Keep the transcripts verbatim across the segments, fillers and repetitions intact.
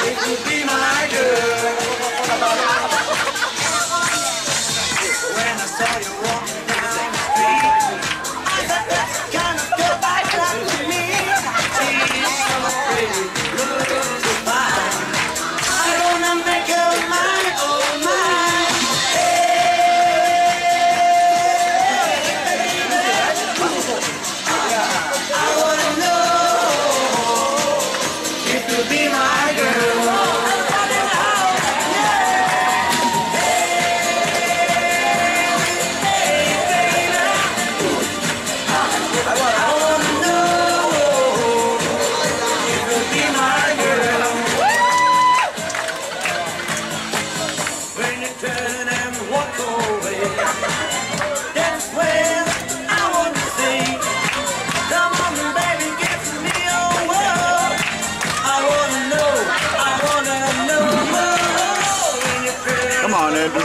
If you be my girl. When I saw you walking down the street, I thought that's the kind of girl I'd like to meet. She's so pretty, looks so fine. I wanna make her mine, oh mine. I wanna know if you'll be my girl. Come on, Andrew.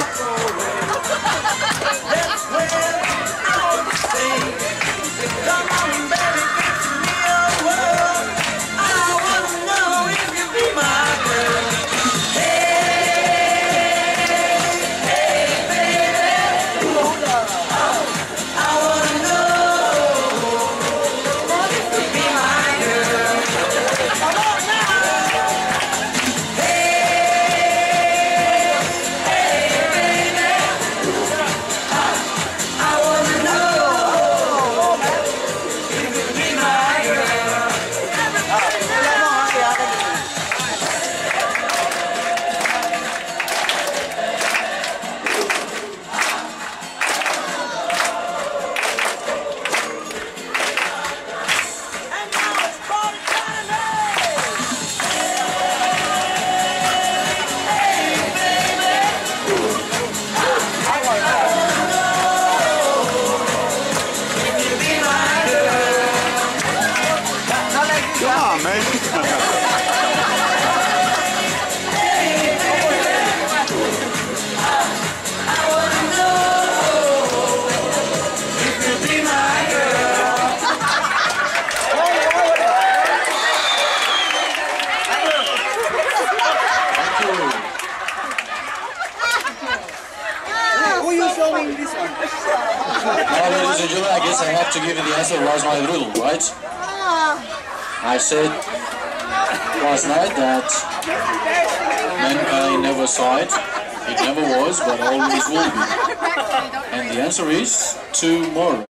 That's where I want to stay. Come on, baby, get to me a world. I want to know if you be my girl. Hey, hey, baby. I want to know if you be my girl. Come on now. Come on, man. Now, ladies and gentlemen, I guess I have to give you the answer of last night's riddle, right? I said last night that mankind never saw it, it never was, but always will be. And the answer is tomorrow.